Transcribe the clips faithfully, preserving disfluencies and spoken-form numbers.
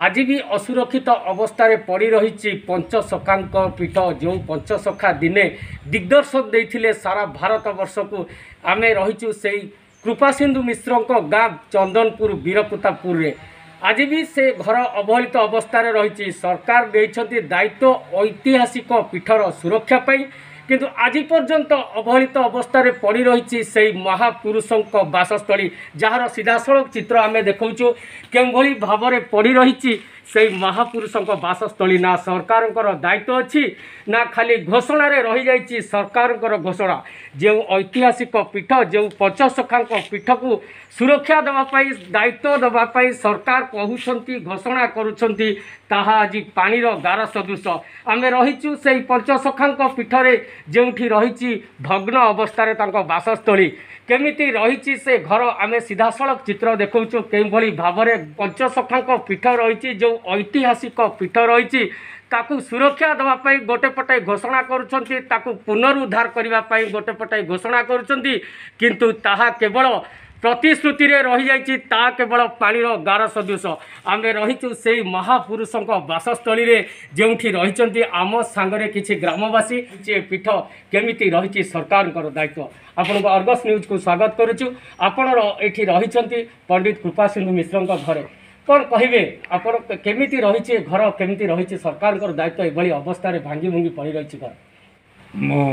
आज भी असुरक्षित अवस्था पड़ रही पंचसखा पीठ जो पंचसखा दिने दिग्दर्शन देते सारा भारत वर्ष को आम रहीचु से कृपासिंधु मिश्र गाँ चंदनपुर वीरकुतापुर रे आज भी से घर अवहेलित अवस्था रही सरकार देते दायित्व ऐतिहासिक पीठर सुरक्षा पाई किंतु आज पर्यंत अवहेलित अवस्था पड़ रही से महापुरुषों बासस्थली जार सीधासख चित्र आम देखु के भाव में पड़ रही से महापुरुषों बासस्थली ना सरकार दायित्व अच्छी ना खाली घोषण रही जाइए सरकार घोषणा जो ऐतिहासिक पीठ जो पंचसखा पीठ को सुरक्षा देवाई दायित्व देवाई सरकार कहते घोषणा करुँच आज पानीर गार सदृश आम रहीचु से पंचसखा पीठरे जो रही भग्न अवस्था बासस्थली केमिति रही से घर आम सीधासख चित्र देखु के भाव में पंचसखा पीठ रही जो ऐतिहासिक पीठ रही ताकू सुरक्षा देवाई गोटे पटे घोषणा करुँच पुनरुद्धार करने गोटे पटे घोषणा करुँच किंतु ताहा केवल प्रतिश्रुति रही जाइए ता केवल पानीर गार सदृश आम रहीचु से महापुरुषों बासस्थली जो रही आम सांगरे किसी ग्रामवासी पीठ केमिति रही सरकार दायित्व आपण अर्गस न्यूज को स्वागत करुचु आपण एठी रही पंडित कृपासिंधु मिश्र घरे कौन कहे आप केमिति रही घर केमिति रही सरकार दायित्व एभली अवस्था भांगी भुंगी पड़ रही घर मो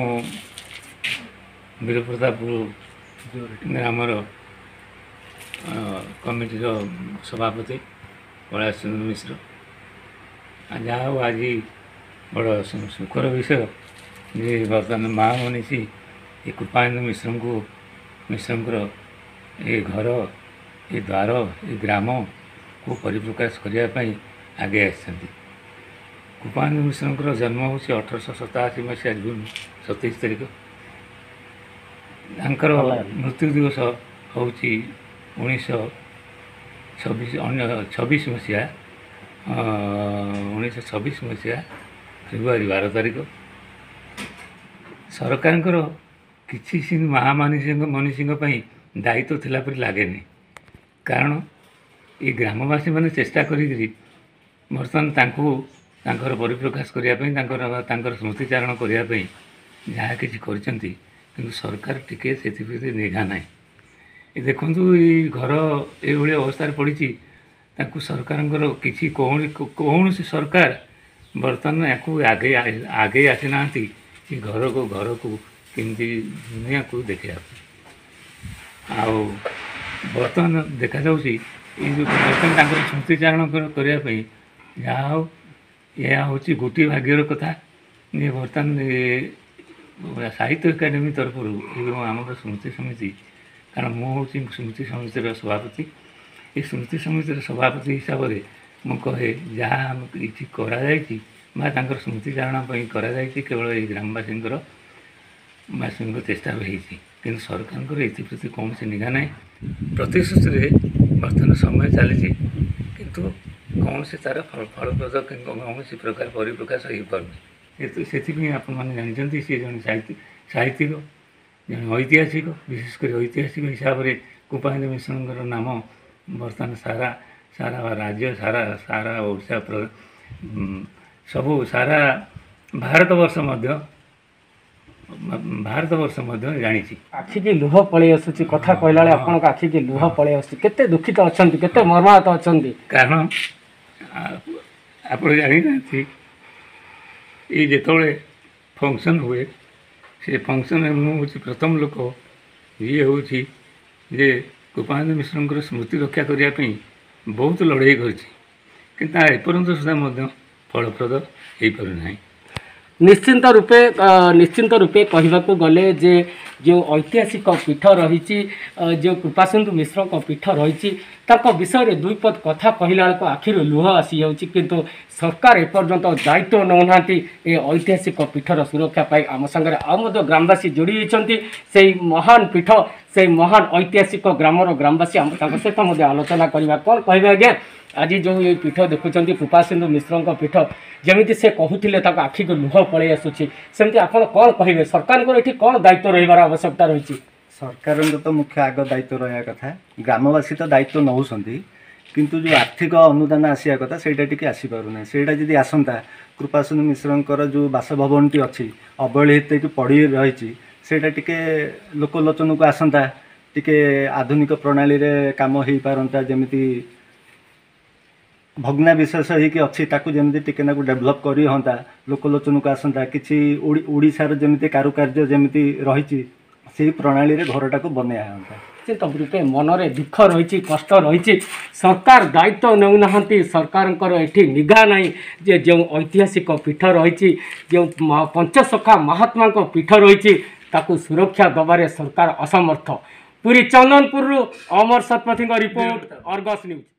वीरप्रतापपुर ग्रामर कमिटी सभापति कैलाशचंद्र मिश्र जहाँ आज बड़ सुखर विषय जे बर्तमान महामनीषी ये कृपासिंधु मिश्र को मिश्र ये घर ये द्वार ये ग्राम को परिप्रकाश करने आगे आसछन्ति। कृपासिंधु मिश्र जन्म हूँ अठरश सताशी मसीहा जून सतैश तारिख तांकर मृत्यु दिवस हूँ उन्नीस छब्बीस छब्बीस मसीहा उन्नीस छब्बीस मसीहा फेब्रुआरी बार तारिख सरकार किसी महामनीषी मनीषी दायित्व थिला परि लागेनि कारण ये ग्रामवासी मैंने चेष्टा करी बर्तमान तांकर परिप्रकाश करने स्मृतिचारण करने जहाँ किसी कर सरकार टिके से निघा ना ये देखु ये घर ये अवस्था पड़ी सरकार किसी कौन सी सरकार बर्तमान या आगे आगे आसी ना घर को घर को केमती दुनिया को देखा आउ बर्तमान देखा जाऊँगी बर्तमान स्मृतिचारण करने जहाँ हो यह हूँ गोटे भाग्यर कथा ये बर्तमान साहित्य एकाडेमी तरफ आम स्मृति समिति कारण मुझे स्मृति समितिर सभापति ये स्मृति समितिर सभापति हिसाब से मुझे जहाँ किसी कर स्मृतिचारण कर केवल ये ग्रामवासी वासी चेष्टा कि सरकार एप्रति कौन से निघा ना प्रतिश्रुति बर्तमान समय चली किंतु कौन से तार फल फलप्रद कौन सी प्रकार परिप्रकाश हो पार से आपने जानते सी जन साहित्य साहित्यिक जन ऐतिहासिक विशेषकर ऐतिहासिक हिसाब से कृपासिंधु मिश्र नाम बर्तमान सारा सारा राज्य सारा सारा ओडिशा सबू सारा भारत वर्ष मध्य भारत वर्ष मध्य जानी आखि की लुह पलि आसुची कथा कहला आपन आखि की लुह पलि आसुची केते दुखित अछंती केते मर्माहत अछंती कारण आप जानी ना ये जिते फंक्शन हुए से फंक्शन मुझे प्रथम लोक ये हूँ जे कृपासिंधु मिश्र स्मृति रक्षा करने बहुत लड़ाई करपर्यंत सुधा फलप्रद हो पारना निश्चिंत रूपे निश्चिंत रूपे कहवाक गले जे जो ऐतिहासिक पीठ रही जो कृपासिंधु मिश्र पीठ रही विषय में दुई पद कथा कहला आखिर लुह आसी जाऊँगी किंतु सरकार एपर्यंत दायित्व नौना ये ऐतिहासिक पीठर सुरक्षा पाई आम सागर आम ग्रामवासी जोड़ी होती से महान पीठ से महान ऐतिहासिक ग्रामर ग्रामवासी आम सहित आलोचना करवा कौन कहे आज्ञा आज जो ये पीठ देखुं कृपासिंधु मिश्र पीठ जमी से कहते आखि को लुह पलि आसूसी सेमती आप कौन कहे सरकार ये कौन दायित्व रही आवश्यकता रही सरकार तो मुख्य आग दायित्व रहा कथा ग्रामवासी तो दायित्व नौकरी किंतु जो आर्थिक अनुदान आसिया कथा सेटा टिके आसी पारुना सेटा जदि आसंता कृपासिंधु मिश्रंकर जो बासभवनटी अच्छी अवहेलित कि पड़ी रही सेटा टिके लोकलोचन को आसंता टिके आधुनिक प्रणाली रे काम हो पारंता जमिति भग्ना विशेष होगी अच्छी ताकू जमी टिके नाकू डेभलप करी हंता लोकलोचन को आसंता किछि ओडिशार जमिति कारुकार्य जमिति रही से प्रणाली रे घरटा को बनाया हंता निश्चित रूपे मनरे दुख रही कष्ट रही सरकार दायित्व नेउना सरकार एठी निगा नहीं जे जो ऐतिहासिक पीठ रही जो पंचसखा महात्मा पीठ रही ताकू सुरक्षा दबारे सरकार असमर्थ। पूरी Chandanpur Amar Satapathy report Argus news.